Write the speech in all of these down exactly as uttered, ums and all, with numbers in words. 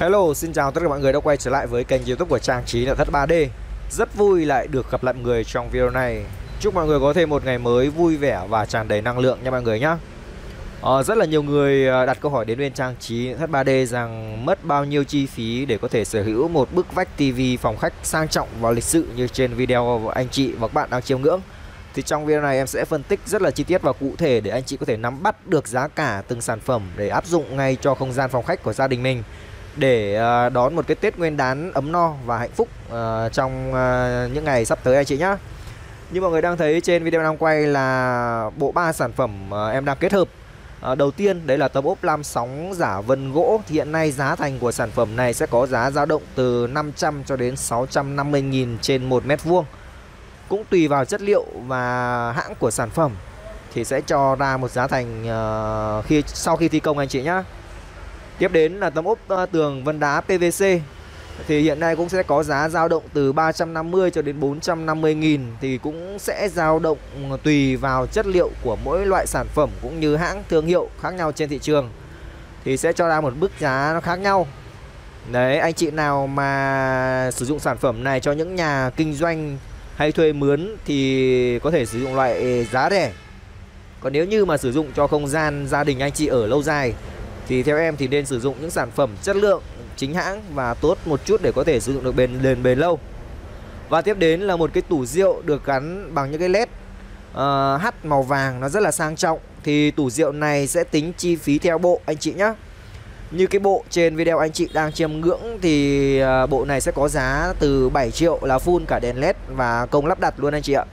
Hello, xin chào tất cả mọi người đã quay trở lại với kênh YouTube của Trang Trí Nội Thất ba D. Rất vui lại được gặp lại mọi người trong video này. Chúc mọi người có thêm một ngày mới vui vẻ và tràn đầy năng lượng nha mọi người nhé. Ờ, rất là nhiều người đặt câu hỏi đến bên Trang Trí Nội Thất ba D rằng mất bao nhiêu chi phí để có thể sở hữu một bức vách tivi phòng khách sang trọng và lịch sự như trên video anh chị và các bạn đang chiêm ngưỡng. Thì trong video này em sẽ phân tích rất là chi tiết và cụ thể để anh chị có thể nắm bắt được giá cả từng sản phẩm để áp dụng ngay cho không gian phòng khách của gia đình mình, để uh, đón một cái Tết Nguyên đán ấm no và hạnh phúc uh, trong uh, những ngày sắp tới anh chị nhé. Như mọi người đang thấy trên video đang quay là bộ ba sản phẩm uh, em đang kết hợp. uh, Đầu tiên đấy là tấm ốp lam sóng giả vân gỗ. Thì hiện nay giá thành của sản phẩm này sẽ có giá dao động từ năm trăm cho đến sáu trăm năm mươi nghìn trên một mét vuông. Cũng tùy vào chất liệu và hãng của sản phẩm thì sẽ cho ra một giá thành uh, khi sau khi thi công anh chị nhé. Tiếp đến là tấm ốp tường vân đá pê vê xê. Thì hiện nay cũng sẽ có giá dao động từ ba trăm năm mươi cho đến bốn trăm năm mươi nghìn. Thì cũng sẽ dao động tùy vào chất liệu của mỗi loại sản phẩm cũng như hãng thương hiệu khác nhau trên thị trường. Thì sẽ cho ra một mức giá nó khác nhau. Đấy, anh chị nào mà sử dụng sản phẩm này cho những nhà kinh doanh hay thuê mướn thì có thể sử dụng loại giá rẻ. Còn nếu như mà sử dụng cho không gian gia đình anh chị ở lâu dài thì theo em thì nên sử dụng những sản phẩm chất lượng chính hãng và tốt một chút để có thể sử dụng được bền bền bền lâu. Và tiếp đến là một cái tủ rượu được gắn bằng những cái led uh, H màu vàng, nó rất là sang trọng. Thì tủ rượu này sẽ tính chi phí theo bộ anh chị nhé. Như cái bộ trên video anh chị đang chiêm ngưỡng thì uh, bộ này sẽ có giá từ bảy triệu là full cả đèn led và công lắp đặt luôn anh chị ạ.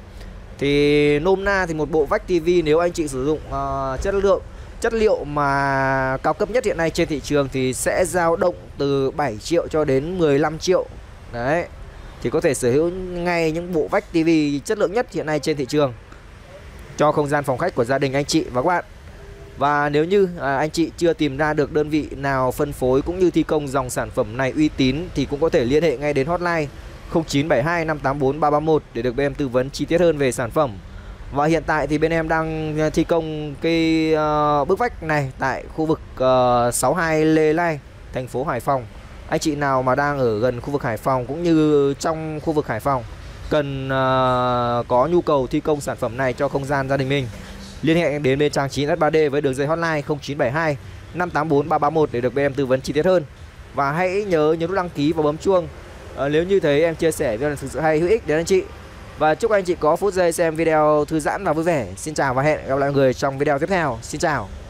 Thì nôm na thì một bộ vách tivi nếu anh chị sử dụng uh, chất lượng chất liệu mà cao cấp nhất hiện nay trên thị trường thì sẽ dao động từ bảy triệu cho đến mười lăm triệu. Đấy, thì có thể sở hữu ngay những bộ vách tivi chất lượng nhất hiện nay trên thị trường cho không gian phòng khách của gia đình anh chị và các bạn. Và nếu như à, anh chị chưa tìm ra được đơn vị nào phân phối cũng như thi công dòng sản phẩm này uy tín thì cũng có thể liên hệ ngay đến hotline không chín bảy hai năm tám bốn ba ba mốt để được bên em tư vấn chi tiết hơn về sản phẩm. Và hiện tại thì bên em đang thi công cái uh, bức vách này tại khu vực uh, sáu mươi hai Lê Lai, thành phố Hải Phòng. Anh chị nào mà đang ở gần khu vực Hải Phòng cũng như trong khu vực Hải Phòng cần uh, có nhu cầu thi công sản phẩm này cho không gian gia đình mình, liên hệ đến bên Trang Trí Nội Thất ba D với đường dây hotline không chín bảy hai năm tám bốn ba ba mốt để được bên em tư vấn chi tiết hơn. Và hãy nhớ nhấn nút đăng ký và bấm chuông uh, nếu như thấy em chia sẻ video thực sự hay hữu ích đến anh chị. Và chúc anh chị có phút giây xem video thư giãn và vui vẻ. Xin chào và hẹn gặp lại mọi người trong video tiếp theo. Xin chào.